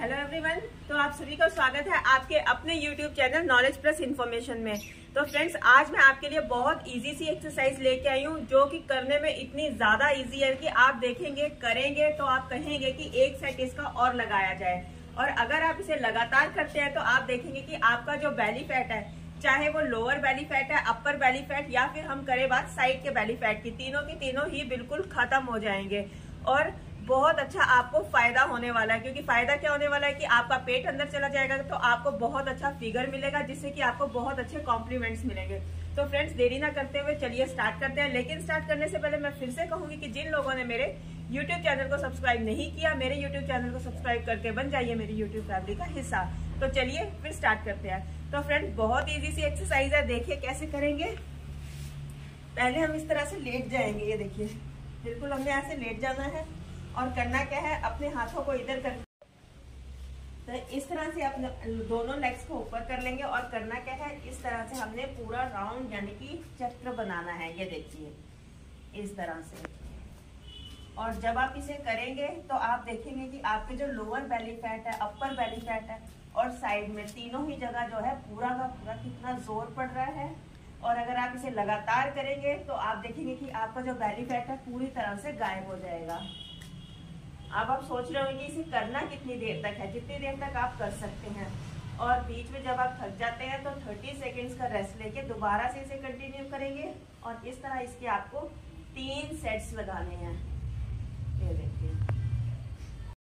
Hello everyone, तो आप सभी का स्वागत है आपके अपने YouTube channel knowledge plus information में। तो फ्रेंड्स, आज मैं आपके लिए बहुत इजी सी एक्सरसाइज लेके आई हूँ जो कि करने में इतनी ज्यादा इजी है कि आप देखेंगे, करेंगे तो आप कहेंगे कि एक सेट इसका और लगाया जाए। और अगर आप इसे लगातार करते हैं तो आप देखेंगे कि आपका जो बेली फैट है, चाहे वो लोअर बेली फैट है, अपर बेली फैट या फिर हम करें बात साइड के बेली फैट की तीनों ही बिल्कुल खत्म हो जाएंगे। और बहुत अच्छा आपको फायदा होने वाला है, क्योंकि फायदा क्या होने वाला है कि आपका पेट अंदर चला जाएगा तो आपको बहुत अच्छा फिगर मिलेगा, जिससे कि आपको बहुत अच्छे कॉम्प्लीमेंट्स मिलेंगे। तो फ्रेंड्स, देरी ना करते हुए चलिए स्टार्ट करते हैं। लेकिन स्टार्ट करने से पहले मैं फिर से कहूंगी कि जिन लोगों ने मेरे यूट्यूब चैनल को सब्सक्राइब नहीं किया, मेरे यूट्यूब चैनल को सब्सक्राइब करके बन जाइए मेरी यूट्यूब फैमिली का हिस्सा। तो चलिए फिर स्टार्ट करते हैं। तो फ्रेंड्स, बहुत ईजी सी एक्सरसाइज है, देखिए कैसे करेंगे। पहले हम इस तरह से लेट जाएंगे, ये देखिए बिल्कुल हमने यहाँ से लेट जाना है। और करना क्या है, अपने हाथों को इधर कर, तो इस तरह से अपने दोनों लेग्स को ऊपर कर लेंगे। और करना क्या है, इस तरह से हमने पूरा राउंड यानी कि चक्र बनाना है, ये देखिए इस तरह से। और जब आप इसे करेंगे तो आप देखेंगे कि आपके जो लोअर बेली फैट है, अपर बेली फैट है और साइड में तीनों ही जगह जो है पूरा का पूरा कितना जोर पड़ रहा है। और अगर आप इसे लगातार करेंगे तो आप देखेंगे कि आपका जो बेली फैट है पूरी तरह से गायब हो जाएगा। अब आप सोच रहे होंगे इसे करना कितनी देर तक है, जितनी देर तक आप कर सकते हैं। और बीच में जब आप थक जाते हैं तो 30 सेकेंड्स का रेस्ट लेके दोबारा से इसे कंटिन्यू करेंगे। और इस तरह इसके आपको 3 सेट्स लगाने हैं। ये